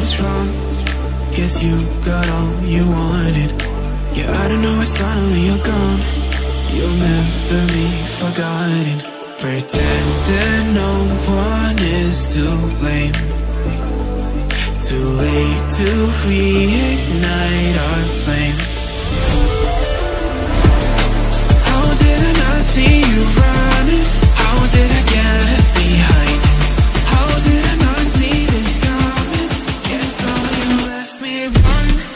was wrong. Guess you got all you wanted. Yeah, I don't know why suddenly you're gone. You'll never be forgotten. Pretending no one is to blame. Too late to reignite our flame. How did I not see you running? How did I get behind? How did I not see this coming? Guess all you left me run.